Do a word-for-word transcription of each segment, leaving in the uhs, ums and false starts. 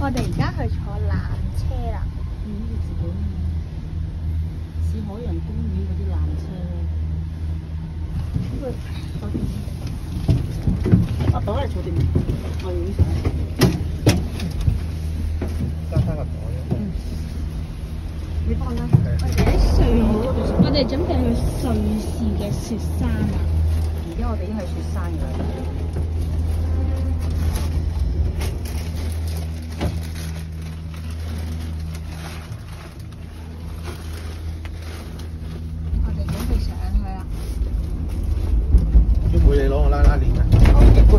我哋而家去坐纜車啦。 嗯，呢個自己似海洋公園嗰啲纜車咧。呢個坐電阿爸嚟坐電，我影相。 加翻個袋啊！ 嗯。你放啦。 我哋喺瑞，我哋準備去瑞士嘅雪山啊！ 而家我哋已經去雪山㗎啦。 我哋準備上去啦。 要唔會你攞個拉拉鏈啊？ 好嘅，攰。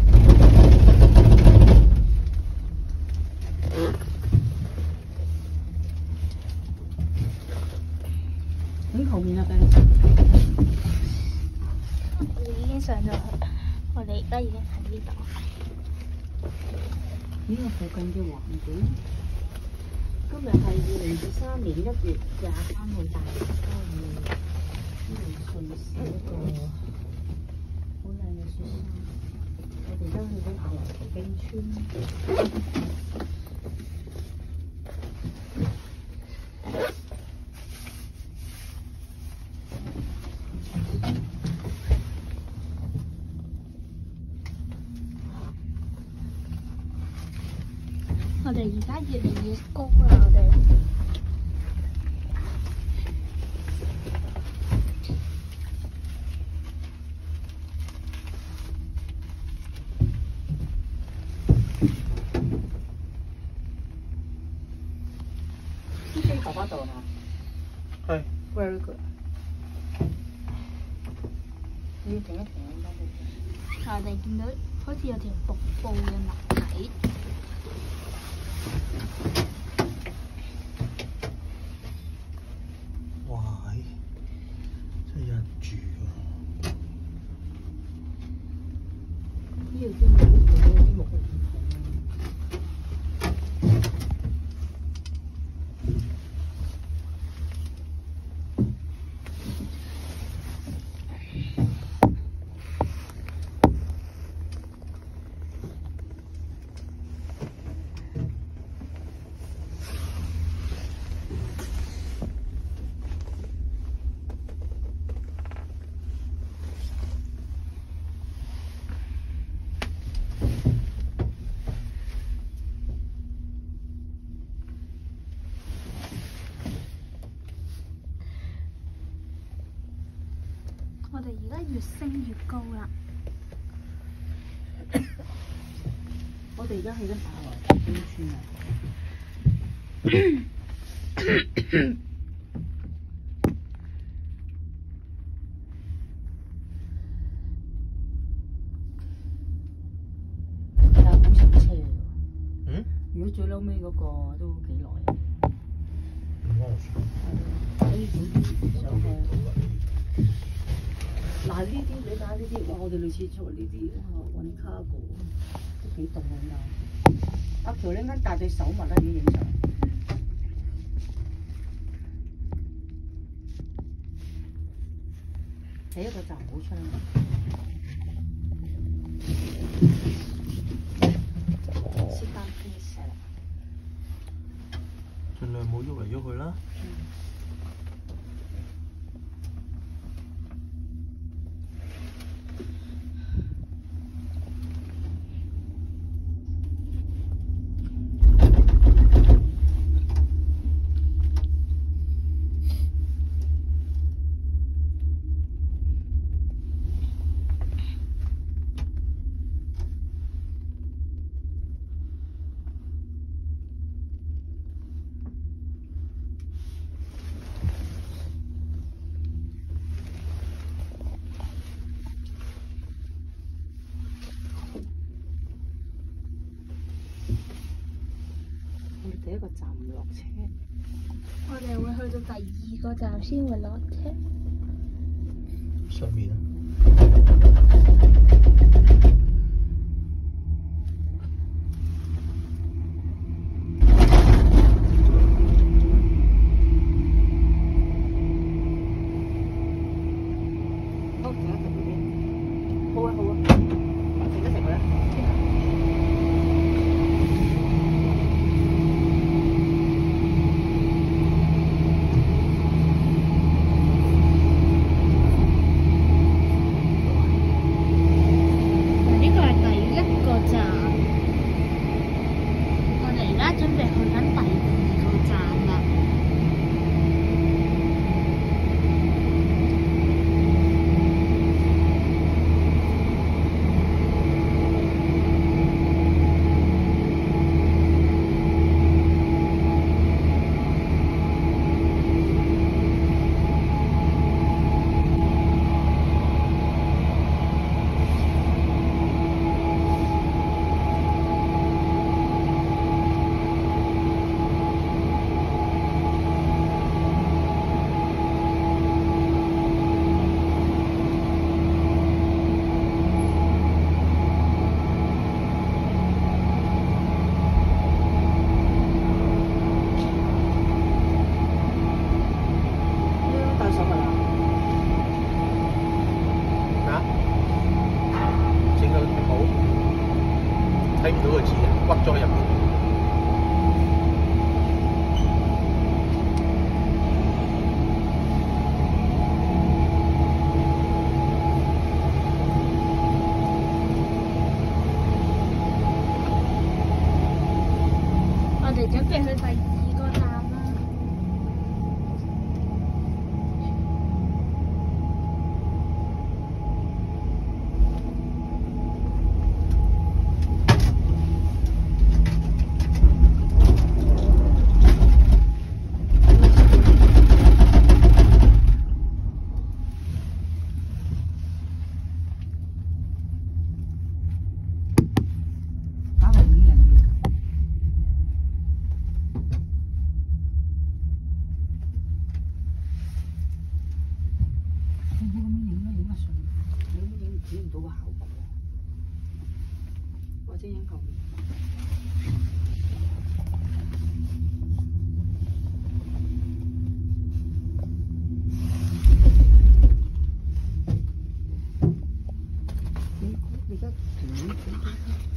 喺後面啊，俾你。 我哋已經上咗去，我哋而家已經喺呢度。 呢個附近嘅環境，今日係二零二三年一月廿三號大年初二，呢度順時一個好靚嘅雪山。我哋而家去緊下游淘冰村。 我哋而家越嚟越高啦，我哋。 呢邊爸爸度啊？ 係。 Very good。你要停一停啊！ 我哋見到好似有條瀑布嘅物體。 哇！真係有人住喎。 呢度啲木啲木係點睇啊？ 我哋而家越升越高啦。 我哋而家去緊下游淘冰村啊！但係好塞車喎。 嗯？ 如果最嬲尾嗰個都幾耐啊！ 唔關我事。 可以點啲上去。嗱呢啲你睇下呢啲，哇！我哋類似做呢啲哇揾卡哥都幾凍啊！阿喬你啱帶對手襪啦，點影相？第一個就唔好出啦。先翻啲石啦。 盡量冇喐嚟喐去啦。 第一個站唔落車， 我哋會去到第二個站先會落車。 上面啊！ 好，停一停呢邊。好啊，好啊，停一停佢啦。 哋準備去第二個站啦。 或者影後面。你你而家條魚整咗？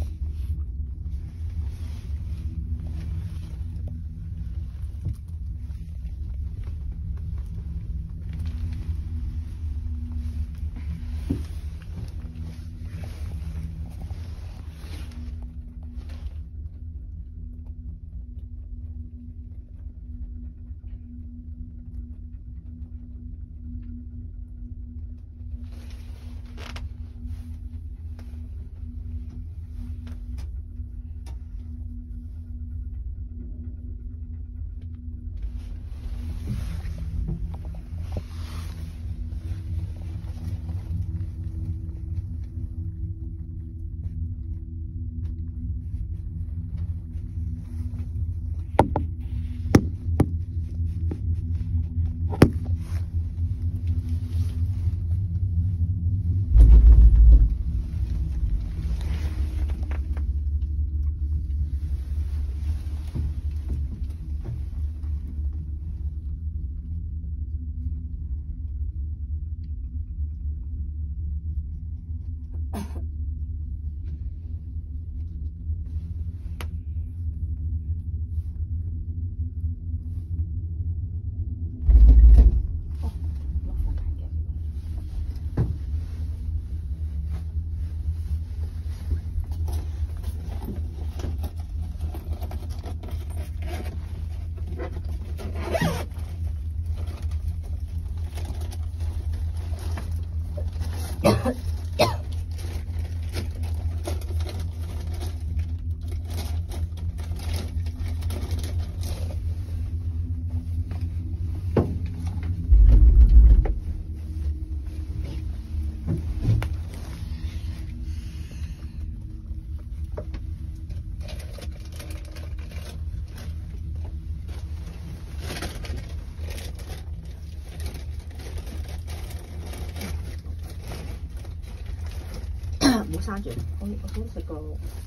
唔好閂住，我我想食個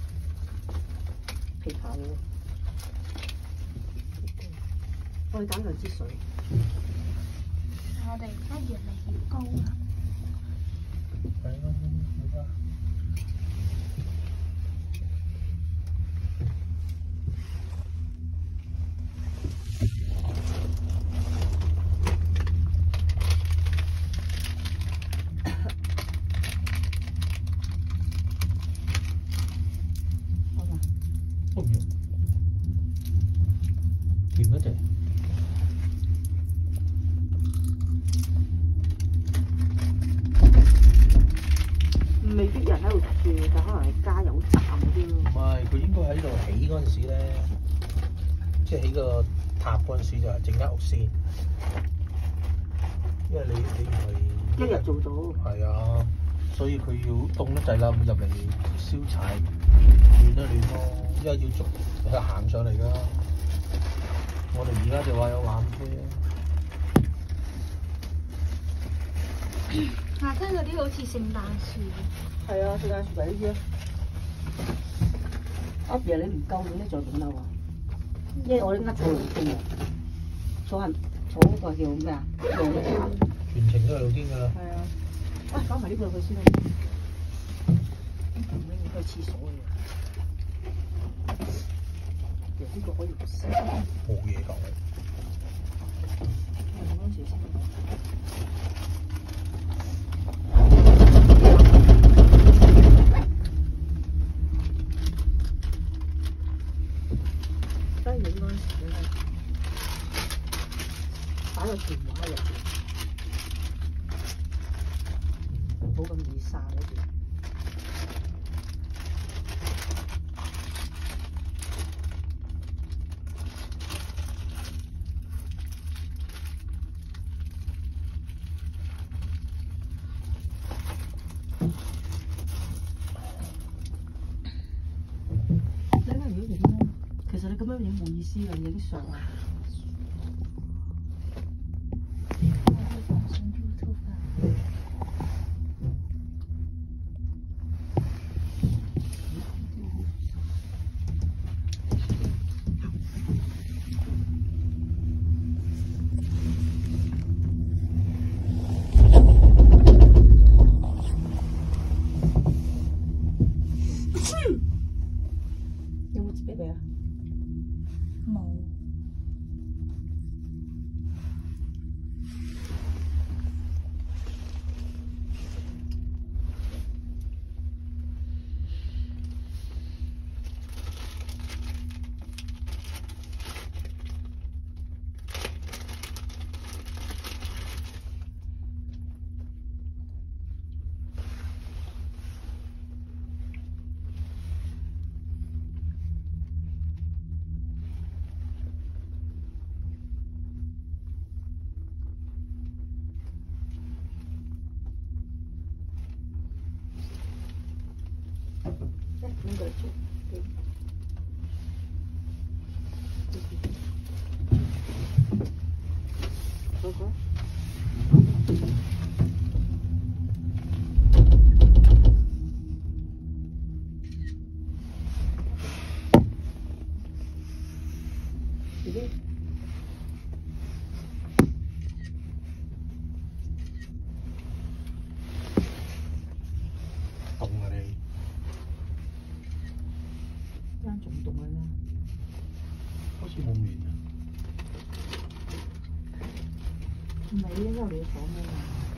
琵琶喎。我哋揀兩支水。 我哋而家越嚟越高啦。 係咯，好啊。哦唔要，甜一隻。 未必人喺度住，就可能係加油站嗰啲咯。 唔係，佢應該喺度起嗰陣時咧，即係起個塔嗰陣時就係整間屋先。因為你你唔係一日做到。 係啊，所以佢要凍得滯啦，入嚟燒柴亂一亂咯。因為要逐佢行上嚟㗎。我哋而家就話有纜車。 下低嗰啲好似聖誕樹。 係啊，聖誕樹咪呢啲咯。阿爺你唔夠暖咧，再點嬲啊？因為我哋呃咗露天啊，坐下坐嗰個叫咩啊？露天。 全程都係露天㗎啦。 係啊。啊，搞埋呢個去先啦。呢個應該係廁所嘅。其實呢個可以唔使。 冇嘢講。 用多少先？ 影嗰陣時咧，擺個電話入邊，冇咁易曬嗰邊。其實你咁樣影冇意思㗎，影相啊！有冇接俾你啊？ 冇。 應該做嘅。嗰個。已經。 凍啊你！ 啱仲凍啊啦！ 好似冇面啊！ 唔係因為你要講咩啊？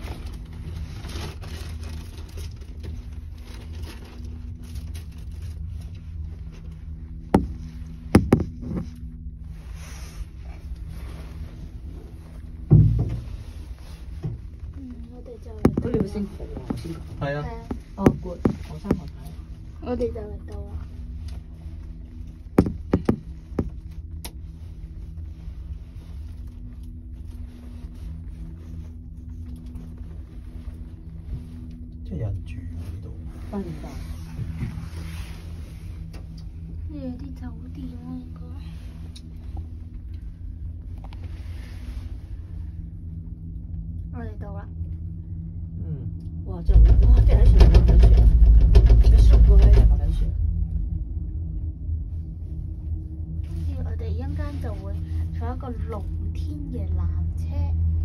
嗯，我哋就佢哋會升火喎，我先講。 係啊。 係啊， 哦 ，good，我三個睇。 我哋就嚟到啦。 即係有人住喎呢度。 八點半。 呢有啲酒店啊，應該。我哋到啦。 嗯。 哇！真係哇！啲人喺上面飲緊雪，你熟嘅咧飲緊雪。 跟住我哋一陣間就會坐一個露天嘅纜車。